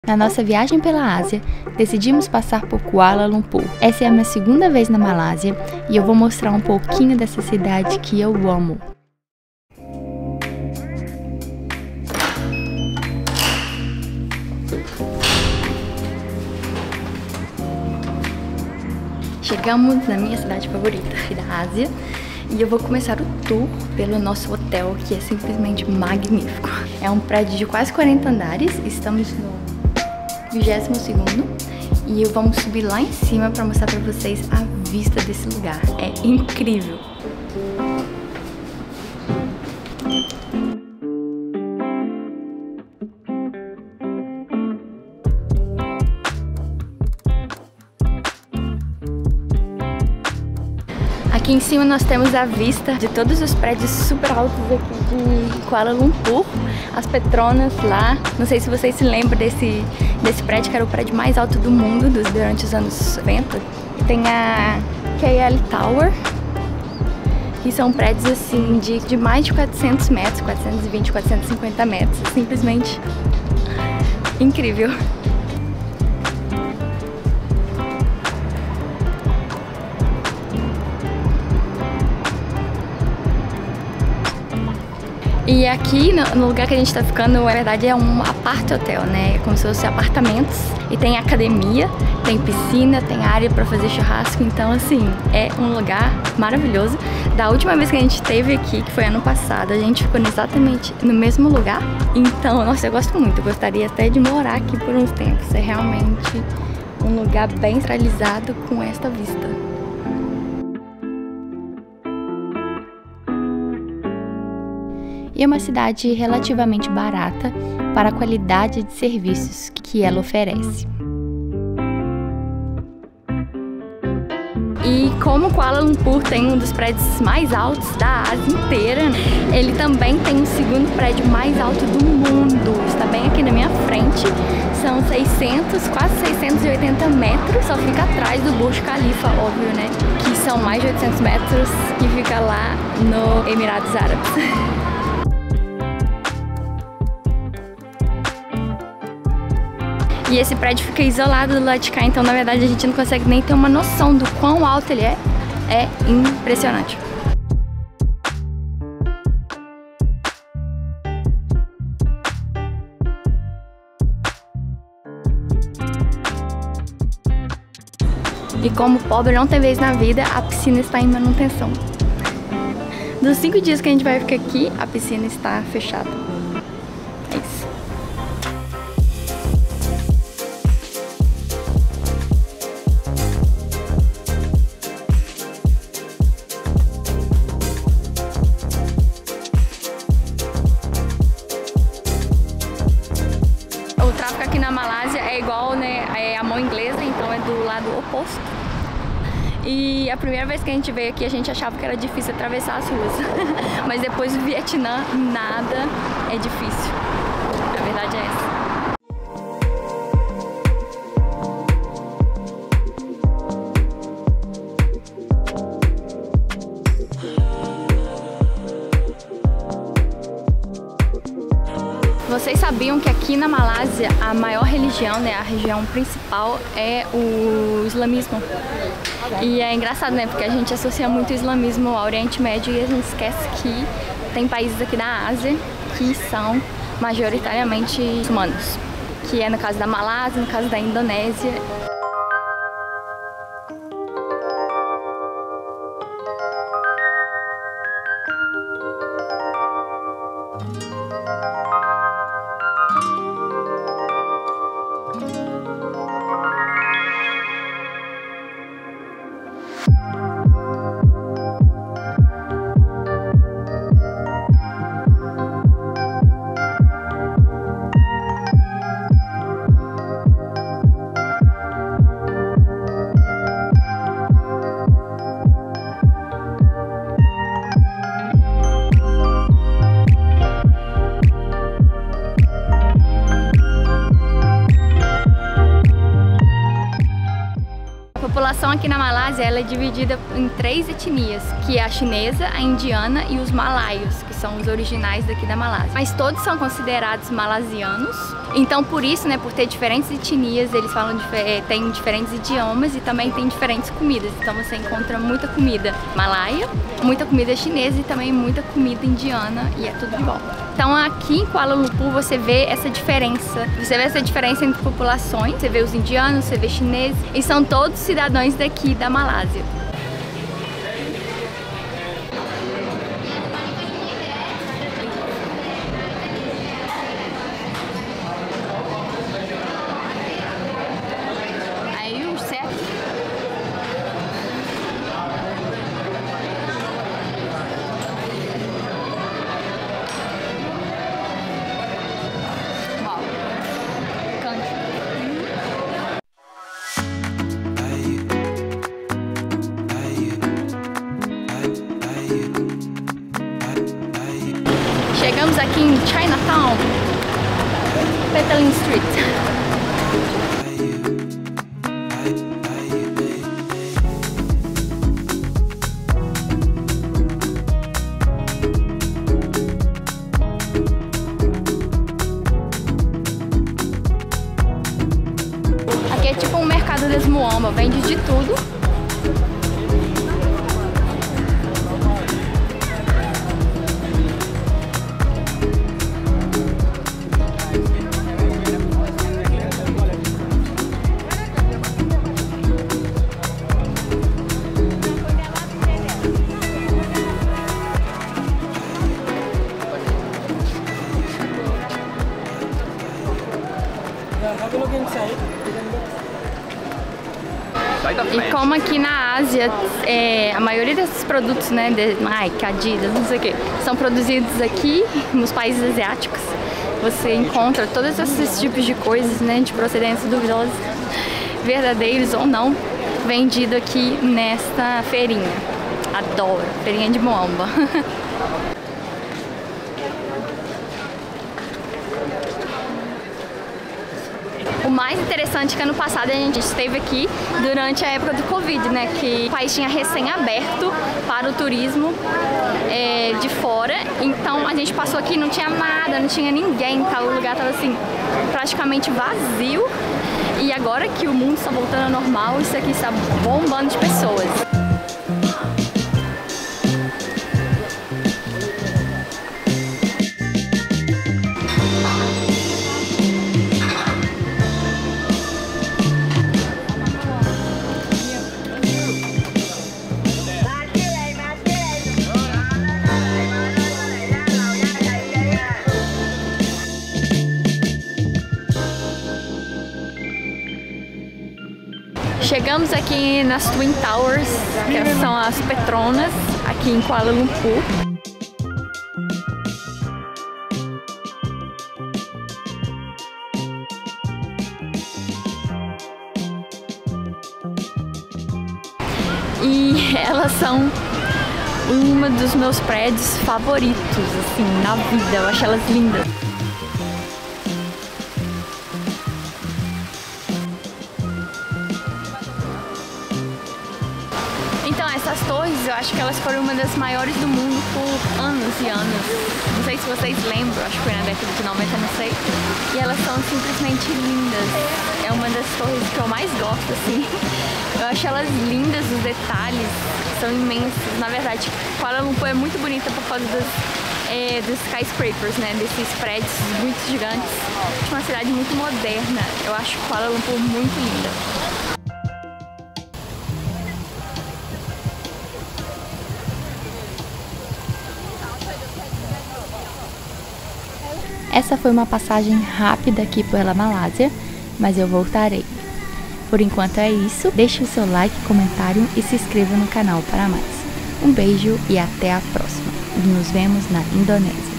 Na nossa viagem pela Ásia, decidimos passar por Kuala Lumpur. Essa é a minha segunda vez na Malásia e eu vou mostrar um pouquinho dessa cidade que eu amo. Chegamos na minha cidade favorita da Ásia e eu vou começar o tour pelo nosso hotel, que é simplesmente magnífico. É um prédio de quase 40 andares, estamos no 22º e vamos subir lá em cima para mostrar para vocês a vista desse lugar. É incrível! Aqui em cima nós temos a vista de todos os prédios super altos aqui de Kuala Lumpur. As Petronas lá, não sei se vocês se lembram desse prédio, que era o prédio mais alto do mundo durante os anos 90. Tem a KL Tower, que são prédios assim de mais de 400 metros, 420, 450 metros, simplesmente incrível. E aqui no lugar que a gente tá ficando, na verdade é um apart-hotel, né? É como se fosse apartamentos. E tem academia, tem piscina, tem área pra fazer churrasco. Então, assim, é um lugar maravilhoso. Da última vez que a gente esteve aqui, que foi ano passado, a gente ficou exatamente no mesmo lugar. Então, nossa, eu gosto muito. Eu gostaria até de morar aqui por uns tempos. É realmente um lugar bem centralizado com esta vista. E é uma cidade relativamente barata para a qualidade de serviços que ela oferece. E como Kuala Lumpur tem um dos prédios mais altos da Ásia inteira, ele também tem o segundo prédio mais alto do mundo. Está bem aqui na minha frente. São 600, quase 680 metros. Só fica atrás do Burj Khalifa, óbvio, né? Que são mais de 800 metros, que fica lá no Emirados Árabes. E esse prédio fica isolado do lado de cá, então na verdade a gente não consegue nem ter uma noção do quão alto ele é. É impressionante. E como pobre não tem vez na vida, a piscina está em manutenção. Dos 5 dias que a gente vai ficar aqui, a piscina está fechada. É isso. O tráfego aqui na Malásia é igual, né, a mão inglesa, então é do lado oposto. E a primeira vez que a gente veio aqui, a gente achava que era difícil atravessar as ruas. Mas depois do Vietnã, nada é difícil. A verdade é essa. Vocês sabiam que aqui na Malásia a maior religião, né, a religião principal é o islamismo? E é engraçado, né, porque a gente associa muito o islamismo ao Oriente Médio e a gente esquece que tem países aqui da Ásia que são majoritariamente muçulmanos, que é no caso da Malásia, no caso da Indonésia. população aqui na Malásia, ela é dividida em 3 etnias, que é a chinesa, a indiana e os malaios, que são os originais daqui da Malásia. Mas todos são considerados malasianos. Então, por isso, né, por ter diferentes etnias, eles falam tem diferentes idiomas e também tem diferentes comidas. Então você encontra muita comida malaia, muita comida chinesa e também muita comida indiana, e é tudo de bom. Então aqui em Kuala Lumpur você vê essa diferença. Você vê essa diferença entre populações. Você vê os indianos, você vê chineses, e são todos cidadãos daqui da Malásia. Chegamos aqui em Chinatown, Petaling Street. Aqui é tipo um mercado das muamba, vende de tudo. E como aqui na Ásia, a maioria desses produtos, né, Nike, Adidas, não sei o que, são produzidos aqui nos países asiáticos, você encontra todos esses tipos de coisas, né, de procedência duvidosa, verdadeiros ou não, vendido aqui nesta feirinha. Adoro, feirinha de muamba. O mais interessante é que ano passado a gente esteve aqui durante a época do Covid, né? Que o país tinha recém-aberto para o turismo de fora. Então a gente passou aqui, não tinha nada, não tinha ninguém, tá? O lugar estava assim, praticamente vazio. E agora que o mundo está voltando ao normal, isso aqui está bombando de pessoas. Chegamos aqui nas Twin Towers, que são as Petronas, aqui em Kuala Lumpur. E elas são uma dos meus prédios favoritos, assim, na vida. Eu acho elas lindas. Então, essas torres, eu acho que elas foram uma das maiores do mundo por anos e anos. Não sei se vocês lembram, acho que foi na década de 90, não sei. E elas são simplesmente lindas. É uma das torres que eu mais gosto, assim. Eu acho elas lindas, os detalhes são imensos. Na verdade, Kuala Lumpur é muito bonita por causa dos skyscrapers, né? Desses prédios muito gigantes. É uma cidade muito moderna. Eu acho Kuala Lumpur muito linda. Essa foi uma passagem rápida aqui pela Malásia, mas eu voltarei. Por enquanto é isso, deixe o seu like, comentário e se inscreva no canal para mais. Um beijo e até a próxima. Nos vemos na Indonésia.